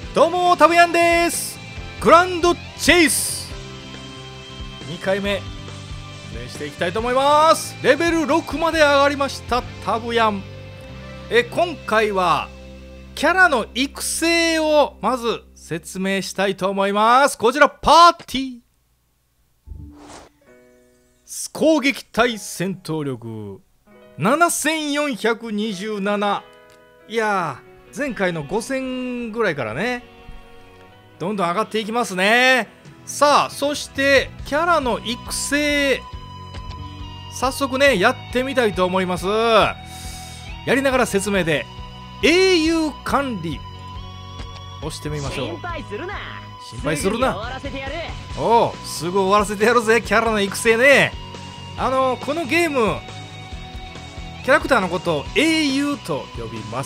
どうもタブヤンです。グランドチェイス2回目プレイしていきたいと思います。レベル6まで上がりましたタブヤン。今回はキャラの育成をまず説明したいと思います。こちらパーティー攻撃対戦闘力7427。いやー、前回の5000ぐらいからねどんどん上がっていきますね。さあ、そしてキャラの育成早速ねやってみたいと思います。やりながら説明で英雄管理押してみましょう。心配するな。おお、すぐ終わらせてやるぜ。キャラの育成ね。このゲームキャラクターのことを英雄と呼びます。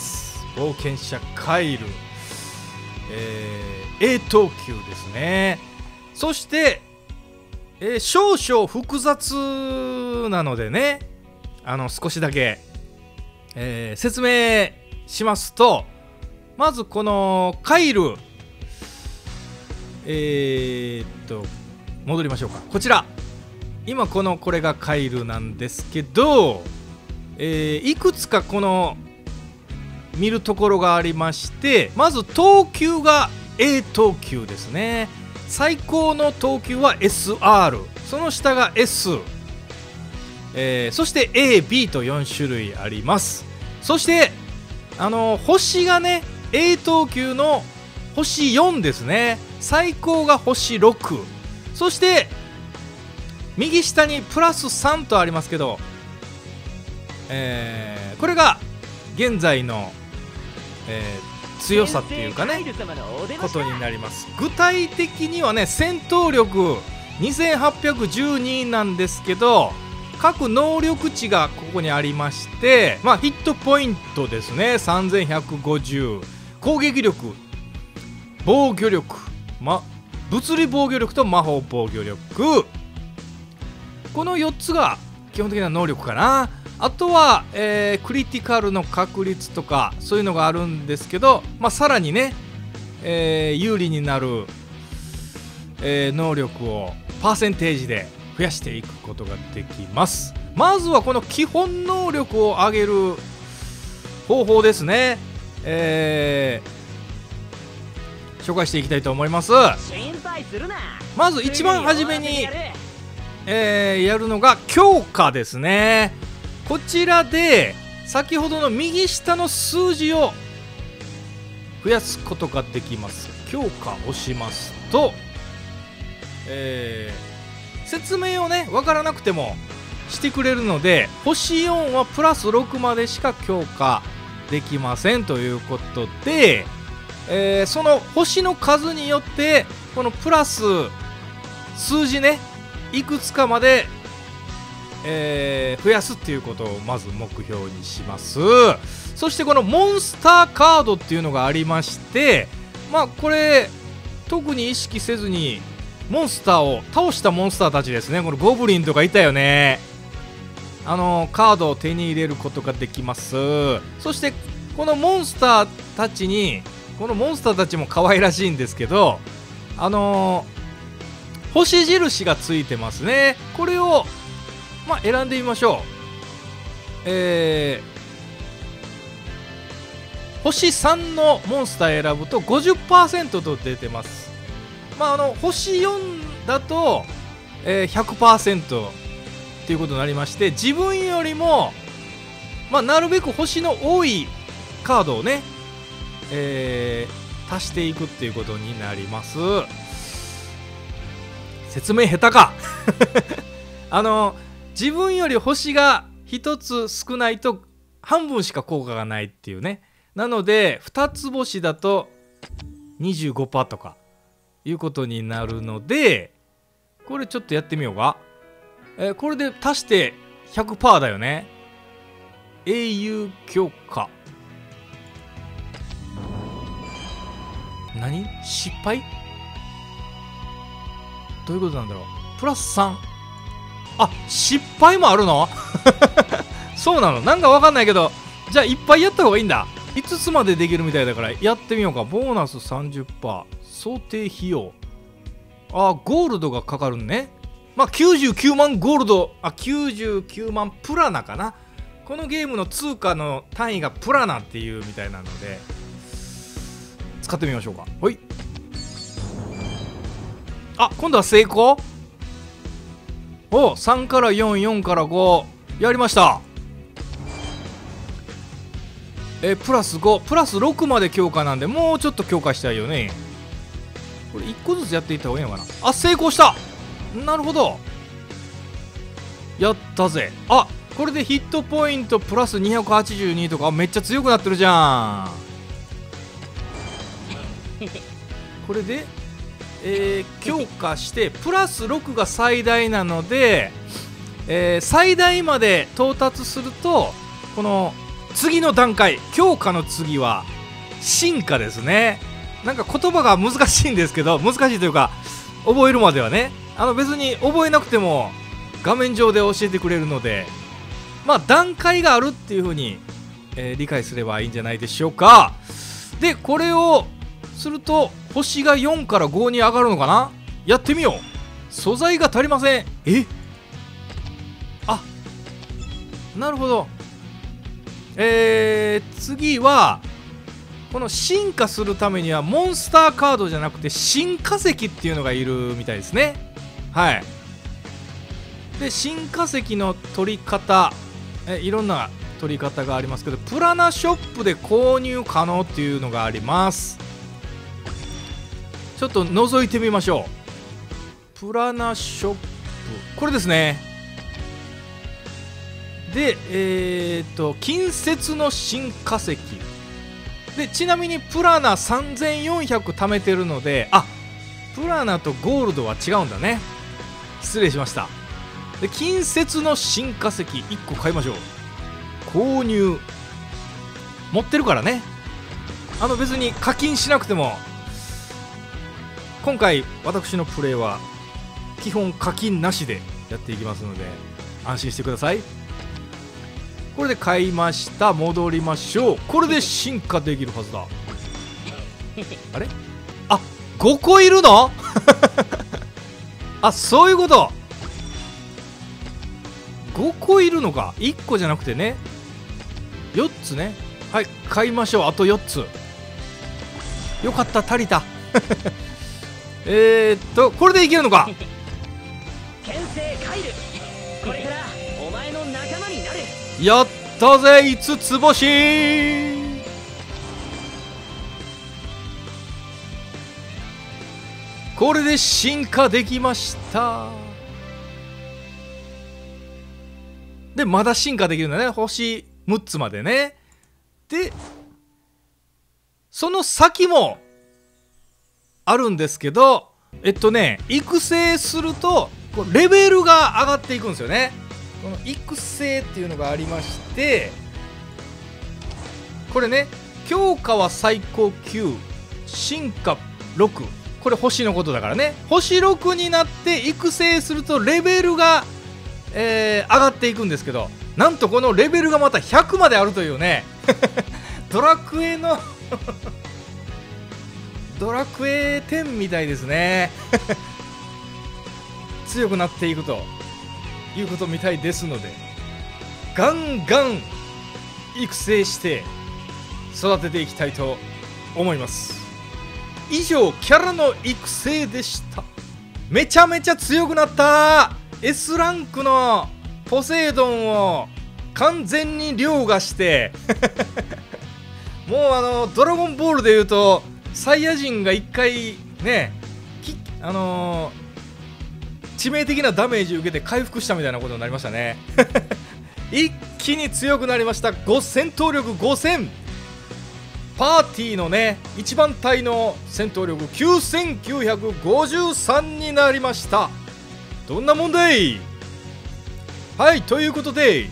冒険者カイル、A等級ですね。そして、少々複雑なのでね、少しだけ、説明しますと、まずこのカイル、戻りましょうか。こちら今これがカイルなんですけど、いくつかこの見るところがありまして、まず等級が A 等級ですね。最高の等級は SR、 その下が S、そして AB と4種類あります。そして星がね A 等級の星4ですね。最高が星6、そして右下にプラス3とありますけど、これが現在の、強さっていうかねことになります。具体的にはね、戦闘力2812なんですけど、各能力値がここにありまして、ヒットポイントですね3150、攻撃力、防御力、物理防御力と魔法防御力、この4つが基本的な能力かな。あとは、クリティカルの確率とかそういうのがあるんですけど、さらにね、有利になる、能力をパーセンテージで増やしていくことができます。まずはこの基本能力を上げる方法ですね、紹介していきたいと思います。まず一番初めにやるのが強化ですね。こちらで先ほどの右下の数字を増やすことができます。強化を押しますと、説明をね分からなくてもしてくれるので、星4はプラス6までしか強化できませんということで、その星の数によってこのプラス数字ねいくつかまで、増やすっていうことをまず目標にします。そしてこのモンスターカードっていうのがありまして、これ特に意識せずにモンスターを倒したモンスターたちですね、このゴブリンとかいたよね、カードを手に入れることができます。そしてこのモンスターたちに、このモンスターたちも可愛らしいんですけど、星印がついてますね。これを選んでみましょう。星3のモンスター選ぶと 50% と出てます。星4だと、100% っていうことになりまして、自分よりも、なるべく星の多いカードをね、足していくっていうことになります。説明下手か自分より星が1つ少ないと半分しか効果がないっていうね。なので2つ星だと 25% とかいうことになるので、これちょっとやってみようか。これで足して 100% だよね。英雄強化、何失敗どういうことなんだろう。プラス3、失敗もあるのそうなの、なんかわかんないけど、じゃあいっぱいやった方がいいんだ。 5つまでできるみたいだからやってみようか。ボーナス 30%、 想定費用、あ、ゴールドがかかるね。まあ99万ゴールド、99万プラナかな。このゲームの通貨の単位がプラナっていうみたいなので使ってみましょうか。はい。あ、今度は成功。お、3から4、4から5やりました。プラス5、プラス6まで強化なんで、もうちょっと強化したいよね。これ1個ずつやっていった方がいいのかな。あ、成功した。なるほど、やったぜ。あ、これでヒットポイントプラス282とか、めっちゃ強くなってるじゃん。これで強化してプラス6が最大なので、最大まで到達すると、この次の段階、強化の次は進化ですね。なんか言葉が難しいんですけど、難しいというか覚えるまではね、別に覚えなくても画面上で教えてくれるので、まあ段階があるっていう風に、理解すればいいんじゃないでしょうか。でこれをすると星が4から5に上がるのかな。やってみよう。素材が足りません。あ、なるほど。次はこの進化するためにはモンスターカードじゃなくて新化石っていうのがいるみたいですね。はい。で新化石の取り方、いろんな取り方がありますけど、プラナショップで購入可能っていうのがあります。ちょっと覗いてみましょう。プラナショップ、これですね。で近接の新化石で、ちなみにプラナ3400貯めてるので、あ、プラナとゴールドは違うんだね。失礼しました。で近接の新化石1個買いましょう。購入、持ってるからね。別に課金しなくても、今回私のプレイは基本課金なしでやっていきますので安心してください。これで買いました。戻りましょう。これで進化できるはずだ。あれ、あ、5個いるのあ、そういうこと。5個いるのか。1個じゃなくてね、4つね。はい、買いましょう。あと4つ。よかった、足りた。これでいけるのか。 牽制カイル、これからお前の仲間になる。 やったぜ、5つ星。これで進化できました。でまだ進化できるんだね、星6つまでね。でその先もあるんですけど、育成するとレベルが上がっていくんですよね。この育成っていうのがありまして、これね、強化は最高9、進化6、これ星のことだからね。星6になって育成するとレベルが、上がっていくんですけど、なんとこのレベルがまた100まであるというねドラクエのドラクエ10みたいですね強くなっていくということみたいですので、ガンガン育成して育てていきたいと思います。以上、キャラの育成でした。めちゃめちゃ強くなった。 S ランクのポセイドンを完全に凌駕してもうドラゴンボールでいうとサイヤ人が1回ね、致命的なダメージ受けて回復したみたいなことになりましたね一気に強くなりました。戦闘力5000、パーティーのね一番隊の戦闘力9953になりました。どんなもんだい。はい、ということで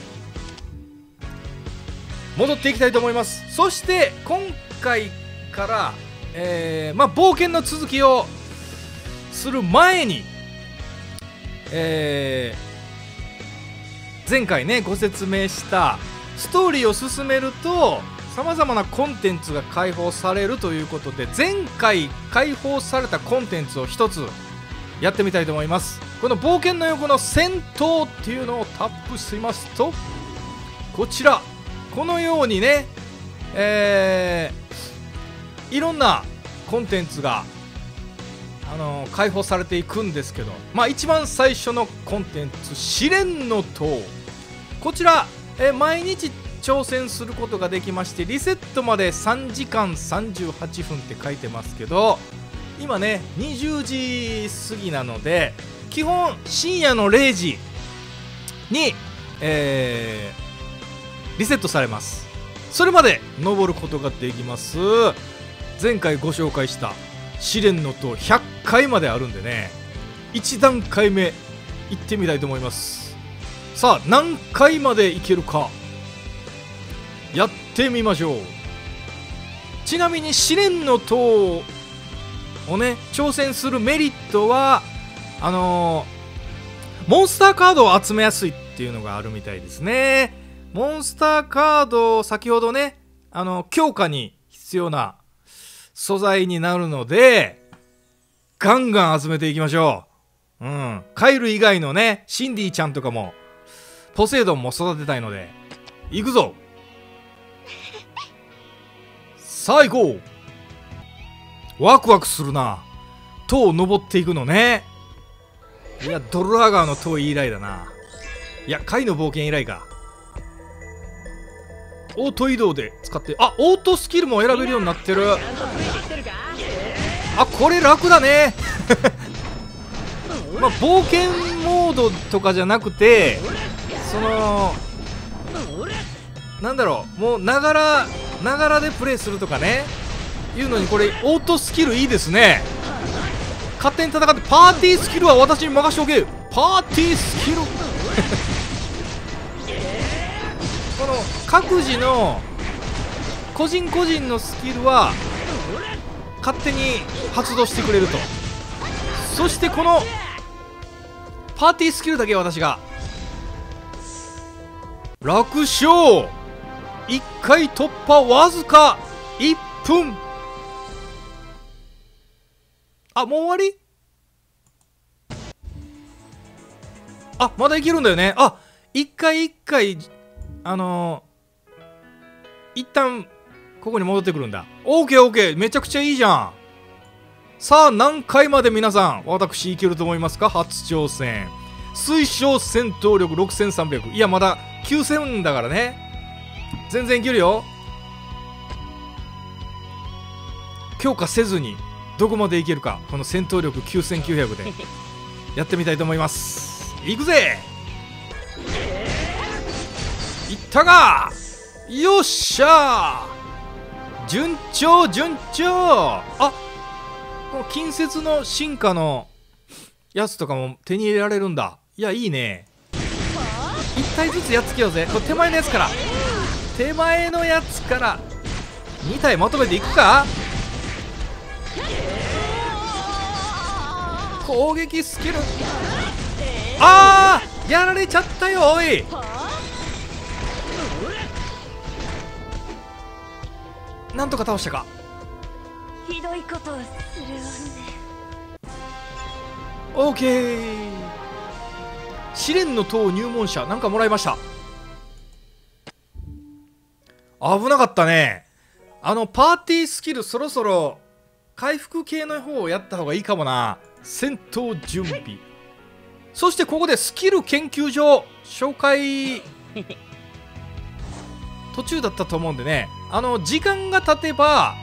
戻っていきたいと思います。そして今回から、冒険の続きをする前に、前回ねご説明したストーリーを進めるとさまざまなコンテンツが開放されるということで、前回開放されたコンテンツを一つやってみたいと思います。この冒険の横の戦闘っていうのをタップしますと、こちらこのようにね、いろんなコンテンツが開放されていくんですけど、一番最初のコンテンツ、試練の塔。こちら、毎日挑戦することができまして、リセットまで3時間38分って書いてますけど、今ね20時過ぎなので、基本深夜の0時に、リセットされます。それまで登ることができます。前回ご紹介した試練の塔100回まであるんでね、1段階目行ってみたいと思います。さあ、何回までいけるかやってみましょう。ちなみに試練の塔をね挑戦するメリットは、モンスターカードを集めやすいっていうのがあるみたいですね。モンスターカード、先ほどね強化に必要な素材になるので、ガンガン集めていきましょう。カイル以外のねシンディちゃんとかもポセイドンも育てたいので行くぞ。さあ行こう。ワクワクするな。塔を登っていくのね。いや、ドルアガーの塔以来だな。いや、貝の冒険以来か。オート移動で使って、オートスキルも選べるようになってる。これ楽だね。冒険モードとかじゃなくて、なんだろう、もうながらでプレイするとかね、いうのにこれオートスキルいいですね。勝手に戦って、パーティースキルは私に任しておけ。パーティースキル。この各自の個人個人のスキルは勝手に発動してくれると。そしてこのパーティースキルだけは私が楽勝。1回突破わずか1分。もう終わり？まだいけるんだよね。一回一回一旦ここに戻ってくるんだ。オーケーオーケー、めちゃくちゃいいじゃん。さあ、何回まで皆さん私いけると思いますか？初挑戦。推奨戦闘力6300。いや、まだ9000だからね、全然いけるよ。強化せずにどこまでいけるか、この戦闘力9900でやってみたいと思います。いくぜ。いったか。よっしゃー、順調順調。この近接の進化のやつとかも手に入れられるんだ。いや、いいね。1体ずつやっつけようぜ。これ手前のやつから2体まとめていくか。攻撃スキル、やられちゃったよ。おい、なんとか倒したか。 ひどいことをするわね。 オーケー。試練の塔入門者なんかもらいました。危なかったね。パーティースキルそろそろ回復系の方をやった方がいいかもな。戦闘準備。そしてここでスキル研究所紹介途中だったと思うんでね、時間が経てば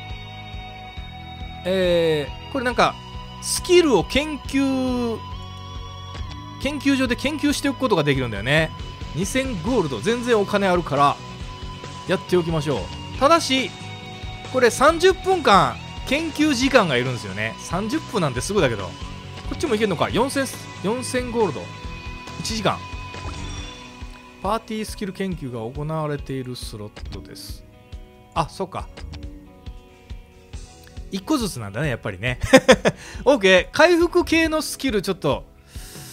これなんかスキルを研究所で研究しておくことができるんだよね。2000ゴールド、全然お金あるからやっておきましょう。ただしこれ30分間研究時間がいるんですよね。30分なんてすぐだけど、こっちもいけるのか。4000ゴールド1時間。パーティースキル研究が行われているスロットです。そうか、1個ずつなんだね、やっぱりね。OK、 回復系のスキルちょっと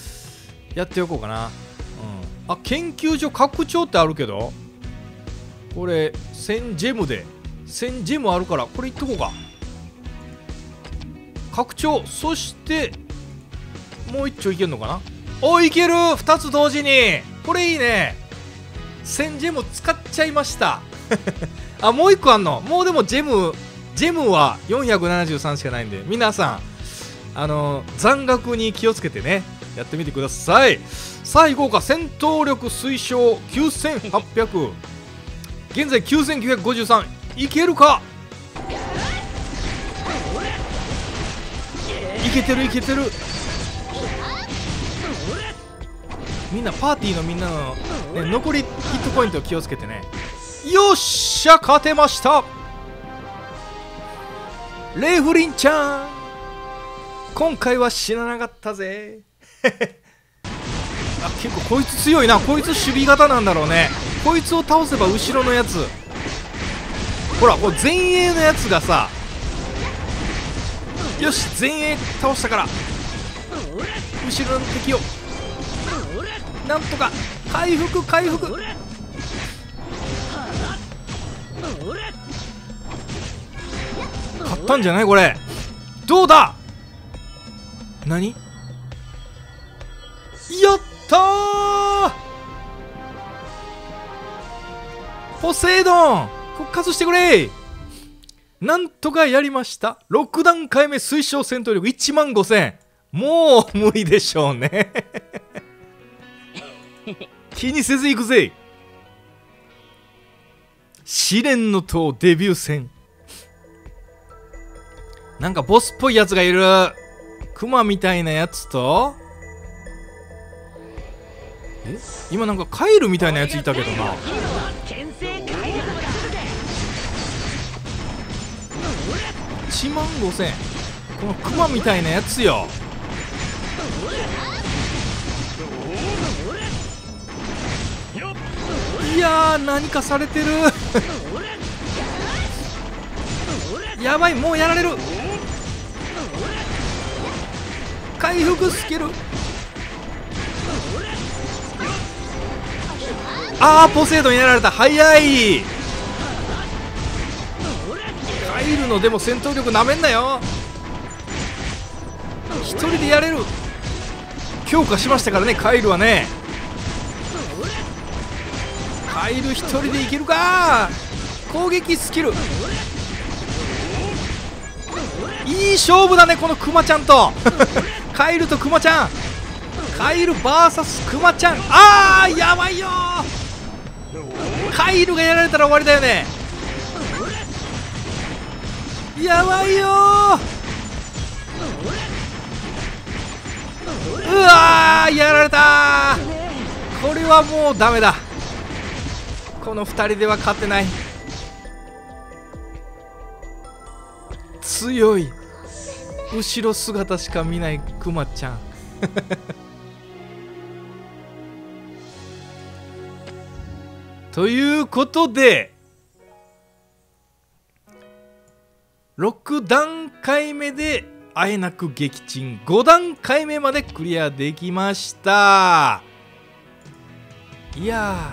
やっておこうかな。研究所拡張ってあるけど、 これ1000ジェムで1000ジェムあるからこれいっとこうか。拡張、そしてもう一丁いけるのかな。お、いける、2つ同時に。これいいね。1000ジェム使っちゃいましたあ、もう1個あんの。もうでもジェムは473しかないんで、皆さん残額に気をつけてね、やってみてください。さあ行こうか。戦闘力推奨9800、現在9953。いけるか。いけてるいけてる。みんなパーティーのみんなの、ね、残りヒットポイントを気をつけてね。よっしゃ、勝てました。レイフリンちゃん、今回は死ななかったぜあ、結構こいつ強いな。こいつ守備型なんだろうね。こいつを倒せば後ろのやつ、ほらこれ前衛のやつがさ、よし前衛倒したから後ろの敵をなんとか回復回復。勝ったんじゃないこれ。どうだ。何やったー。ポセイドン復活してくれ。なんとかやりました。6段階目推奨戦闘力15000。もう無理でしょうね気にせず行くぜ。試練の塔デビュー戦。なんかボスっぽいやつがいる。クマみたいなやつと、今なんかカエルみたいなやついたけどな。15000。このクマみたいなやつよ。いやー、何かされてるやばい、もうやられる。回復スキル。あー、ポセイドンやられた。早い。カイルのでも戦闘力なめんなよ。一人でやれる。強化しましたからね、カイルはね。カイル一人でいけるか。攻撃スキルいい勝負だね、このクマちゃんとカイルとクマちゃん。カイル VS クマちゃん。あー、やばいよ。カイルがやられたら終わりだよね。やばいよ。うわー、やられた。これはもうダメだ。この2人では勝てない。強い。後ろ姿しか見ないクマちゃんということで6段階目であえなく撃沈。5段階目までクリアできました。いや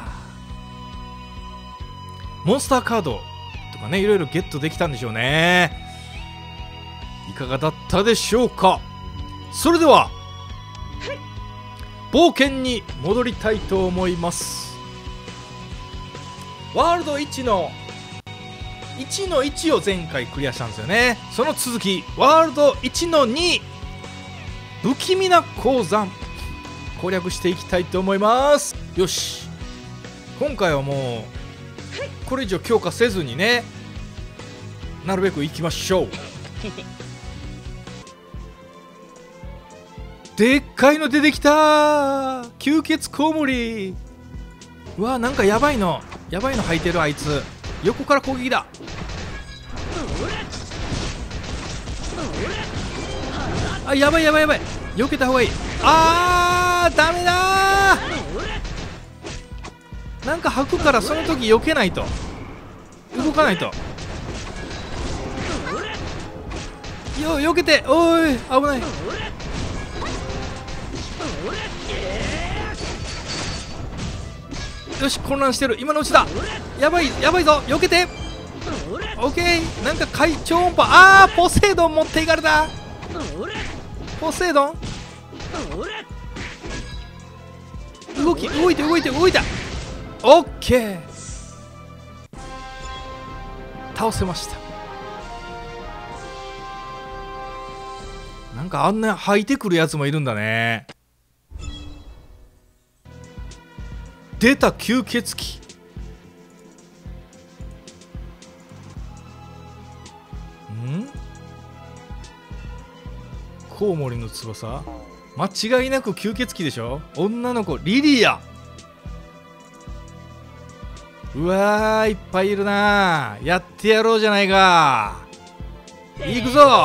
ー、モンスターカードとかね、いろいろゲットできたんでしょうね。いかがだったでしょうか。それでは冒険に戻りたいと思います。ワールド1の1を前回クリアしたんですよね。その続きワールド1の2、不気味な鉱山攻略していきたいと思います。よし、今回はもうこれ以上強化せずにね、なるべくいきましょうでっかいの出てきたー。吸血コウモリ。うわー、なんかやばいの吐いてる。あいつ横から攻撃だ。あ、やばいやばいやばい。避けた方がいい。あー、ダメだー。なんか吐くからその時避けないと、動かないと。避けて。おい、危ない。 よし、混乱してる。今のうちだ。やばいやばいぞ。避けて。オッケー。なんか超音波。あー、ポセイドン持っていかれた。ポセイドン動いて動いた。オッケー。倒せました。なんかあんな吐いてくるやつもいるんだね。出た吸血鬼。コウモリの翼。間違いなく吸血鬼でしょ。女の子リリア。うわー、いっぱいいるな。やってやろうじゃないか。いくぞ。う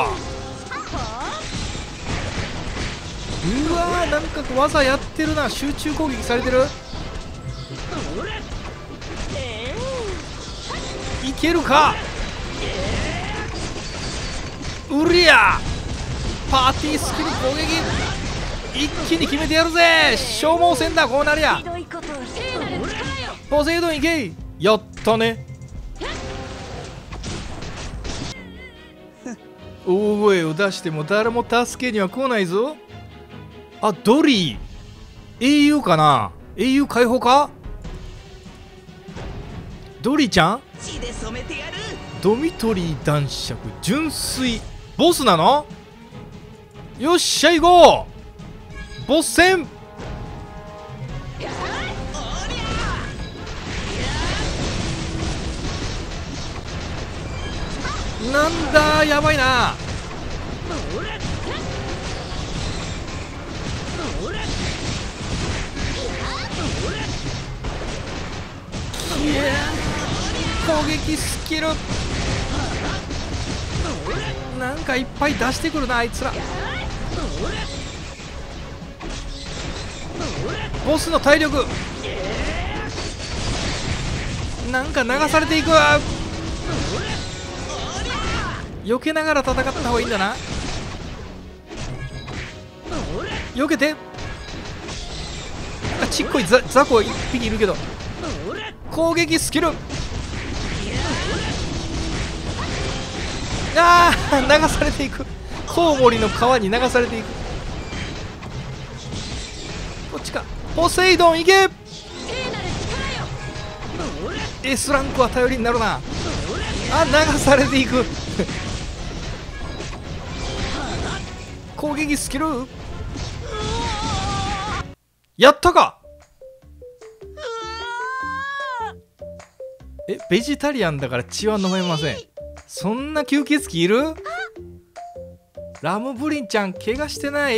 わー、なんか技やってるな。集中攻撃されてる。いけるか。うりゃ。パーティースキル攻撃一気に決めてやるぜ。消耗戦だ。こうなりゃ。ポセイドンいけ。やったね。大声を出しても誰も助けには来ないぞ。あ、ドリー英雄かな。英雄解放か。ドリーちゃん。ドミトリー男爵純粋ボスなの。よっしゃ行こう。ボス戦。なんだ、やばいな。攻撃スキルなんかいっぱい出してくるな、あいつら。ボスの体力なんか流されていく。避けながら戦った方がいいんだな。避けて。あ、ちっこい雑魚1匹いるけど。攻撃スキル。あー、流されていく。コウモリの川に流されていく。こっちか。ポセイドンいけ。S ランクは頼りになるな。あ、流されていく。攻撃スキルやったか。ベジタリアンだから血は飲めません。そんな吸血鬼いる。ラムブリンちゃん怪我してない。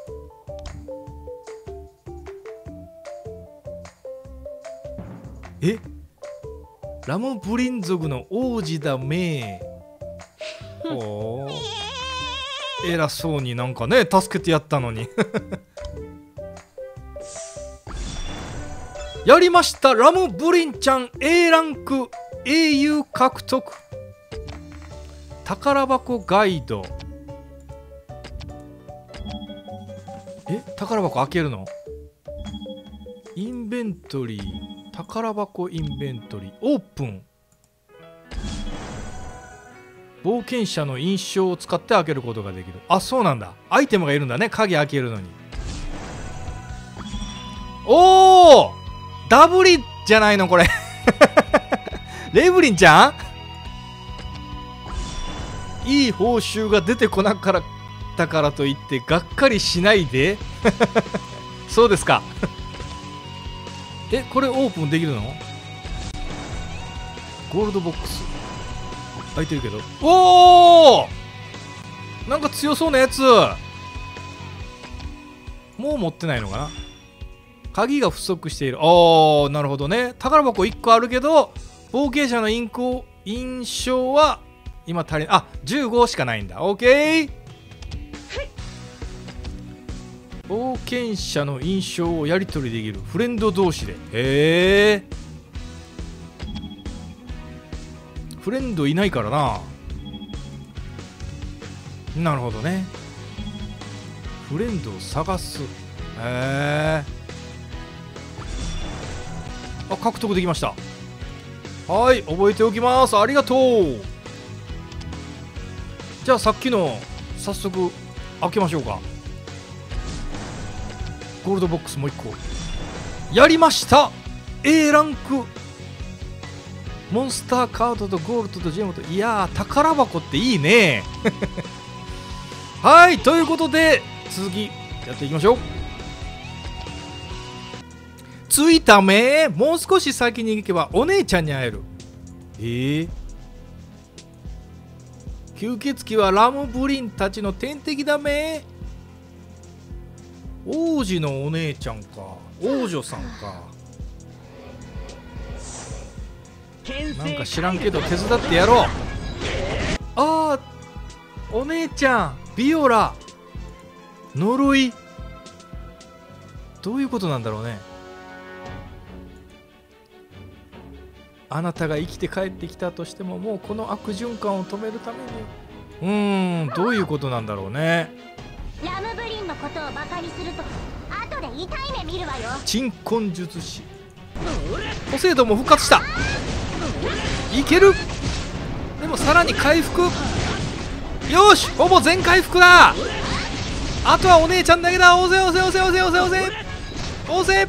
ラムブリン族の王子だめ。ほう、偉そうになんかね助けてやったのに。やりました。ラムブリンちゃん A ランク英雄獲得。宝箱ガイド。宝箱開けるの。インベントリー。宝箱インベントリーオープン。冒険者の印象を使って開けることができる。あ、そうなんだ。アイテムがいるんだね、鍵開けるのに。おお、ダブリじゃないのこれ。レブリンちゃん、いい報酬が出てこなかったからといってがっかりしないで。そうですか。これオープンできるの。ゴールドボックス開いてるけど。おお、なんか強そうなやつ。もう持ってないのかな。鍵が不足している。おー、なるほどね。宝箱1個あるけど冒険者の印象は今足りない。あ、15しかないんだ。オッケー。冒険者の印象をやり取りできる。フレンド同士で。へえ。フレンドいないからな。なるほどね。フレンドを探す。へえ。 あ、獲得できました。はい、覚えておきます。ありがとう。じゃあさっきの早速開けましょうか。ゴールドボックスもう1個やりました。 A ランクモンスターカードとゴールドとジェムと、いやー宝箱っていいねはい、ということで続きやっていきましょう。着いため、もう少し先に行けばお姉ちゃんに会える。吸血鬼はラムブリンたちの天敵だめ。王子のお姉ちゃんか、王女さんか。なんか知らんけど手伝ってやろう。あー、お姉ちゃんビオラ。呪い、どういうことなんだろうね。あなたが生きて帰ってきたとしても、もうこの悪循環を止めるために、どういうことなんだろうね。 ラムブリンのことをバカにすると後で痛い目見るわよ。 鎮魂術師ポセイドンも復活した。いける。でもさらに回復。よし、ほぼ全回復だ。あとはお姉ちゃんだけだ。押せ押せ押せ押せ押せ押せ押せ。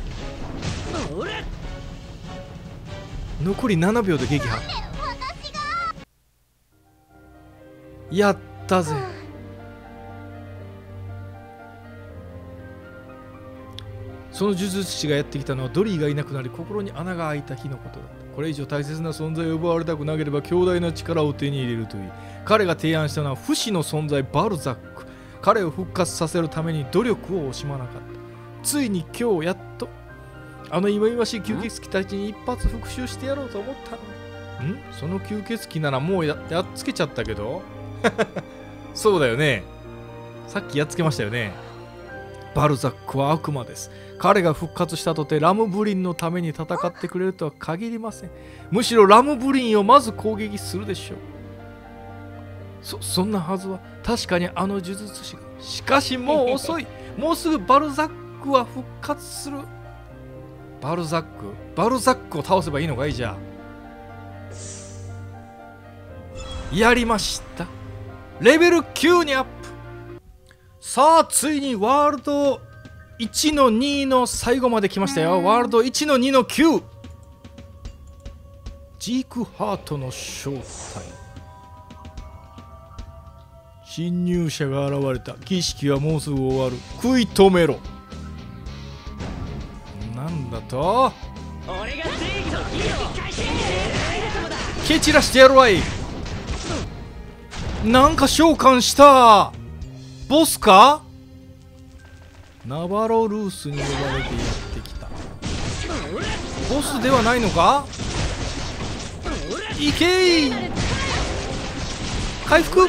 残り7秒で撃破。やったぜ。その呪術師がやってきたのはドリーがいなくなり心に穴が開いた日のことだった。これ以上大切な存在を奪われたくなければ強大な力を手に入れるといい。彼が提案したのは不死の存在バルザック。彼を復活させるために努力を惜しまなかった。ついに今日やっとあの忌々しい吸血鬼たちに一発復讐してやろうと思ったのに。その吸血鬼ならもう やっつけちゃったけどそうだよね、さっきやっつけましたよね。バルザックは悪魔です。彼が復活したとてラムブリンのために戦ってくれるとは限りません。むしろラムブリンをまず攻撃するでしょう。そんなはずは。確かにあの呪術師が。しかしもう遅い。もうすぐバルザックは復活する。バルザックを倒せばいいのかい。じゃあやりました。レベル9にアップ。さあついにワールド1の2の最後まで来ましたよ。ワールド1の2の9。ジークハートの正体。侵入者が現れた。儀式はもうすぐ終わる。食い止めろ。なんだと。蹴散らしてやるわい。なんか召喚した。ボスか。ナバロルースに呼ばれてやってきた。ボスではないのか。いけー。回復。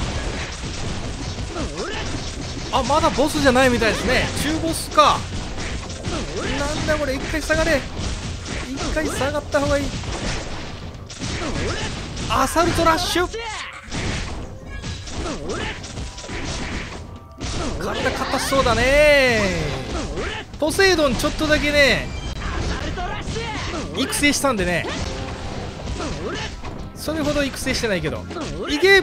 あ、まだボスじゃないみたいですね。中ボスか。なんだこれ。一回下がれ。一回下がった方がいい。アサルトラッシュ。体硬そうだね。ポセイドンちょっとだけね育成したんでね、それほど育成してないけど。いけ。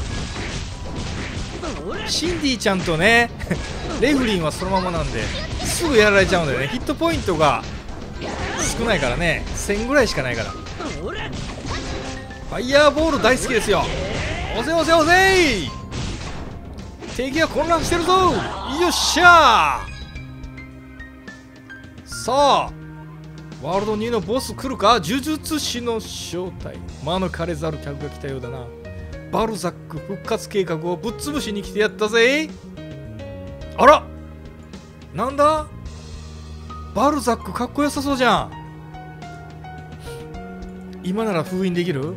シンディちゃんとねレフリンはそのままなんですぐやられちゃうんだよね。ヒットポイントが少ないからね、1000ぐらいしかないから。ファイヤーボール大好きですよ。押せ押せ押せ。敵が混乱してるぞ。よっしゃー。さあワールド2のボス来るか。呪術師の正体。魔の枯れざる客が来たようだな。バルザック復活計画をぶっ潰しに来てやったぜ。あらなんだ。バルザックかっこよさそうじゃん。今なら封印できる。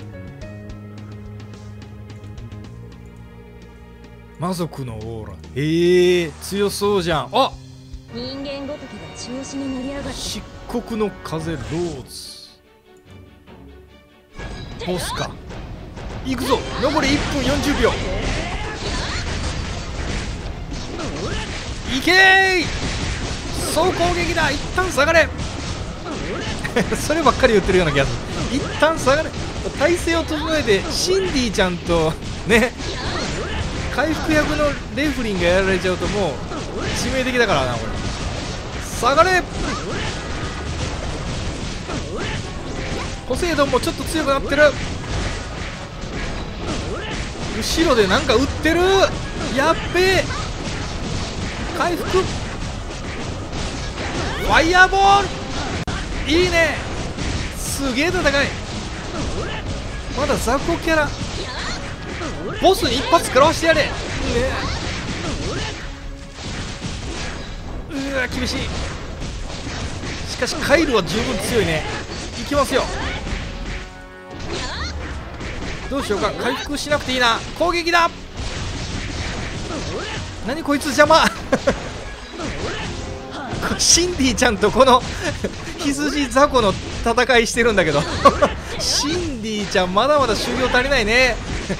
魔族のオーラ。強そうじゃん。あ、 人間ごときが調子に乗り上がって。 漆黒の風ローズ。ボスか。行くぞ。残り1分40秒。いけー。総攻撃だ。一旦下がれそればっかり言ってるような気がする。一旦下がれ、体勢を整えてシンディちゃんとね回復役のレフリンがやられちゃうともう致命的だからなこれ。下がれ。ポセイドンもちょっと強くなってる。後ろでなんか撃ってる。やっべえ。回復。ファイヤーボールいいね。すげえ戦い。まだ雑魚キャラ。ボスに一発食らわしてやれ。うわ厳しい。しかしカイルは十分強いね。いきますよ。どうしようか。回復しなくていいな。攻撃だ。何こいつ邪魔シンディちゃんとこの羊雑魚の戦いしてるんだけどシンディちゃんまだまだ修行足りないね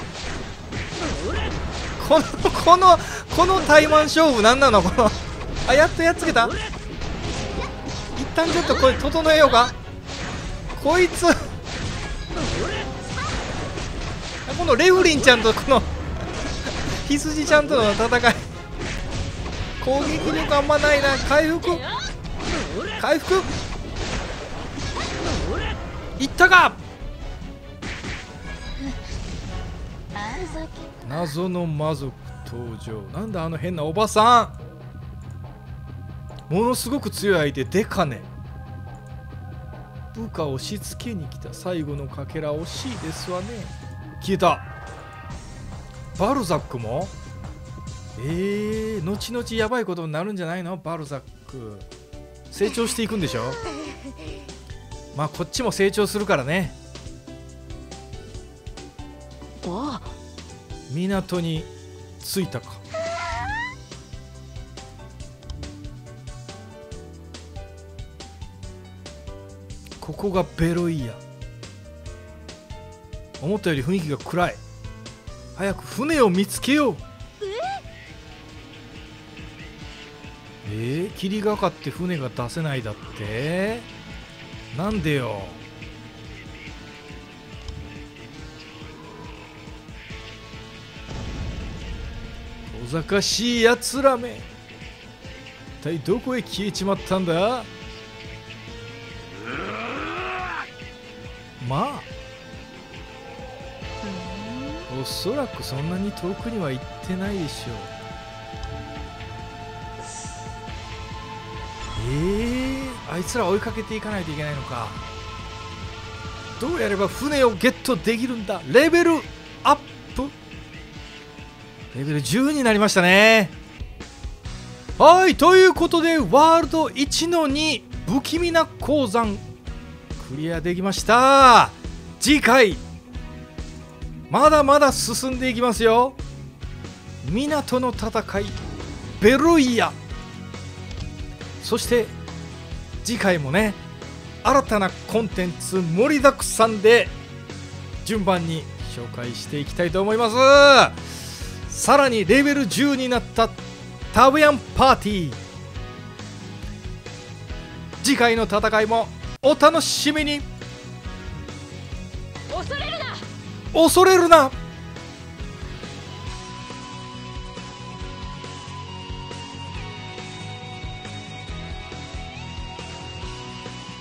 このタイマン勝負なんなのこのあ、やっとやっつけた。一旦ちょっとこれ整えようか。こいつこのレフリンちゃんとこの羊ちゃんとの戦い、攻撃力あんまないな。回復いったか。謎の魔族登場。なんだあの変なおばさん。ものすごく強い相手デカネ。部下をしつけに来た。最後のかけら惜しいですわね。消えた。バルザックも後々やばいことになるんじゃないの。バルザック成長していくんでしょまあこっちも成長するからね。港に着いたか。ここがベロイヤ。思ったより雰囲気が暗い。早く船を見つけよう。霧がかって船が出せないだって。なんでよ。小賢しいやつらめ。一体どこへ消えちまったんだ。まあおそらくそんなに遠くには行ってないでしょう。あいつら追いかけていかないといけないのか。どうやれば船をゲットできるんだ。レベルアップ。レベル10になりましたね。はい、ということでワールド 1-2 不気味な鉱山クリアできました。次回まだまだ進んでいきますよ。港の戦いベロイヤ。そして次回もね新たなコンテンツ盛りだくさんで順番に紹介していきたいと思います。さらにレベル10になったタブヤンパーティー、次回の戦いもお楽しみに。 恐れるな。 恐れるな。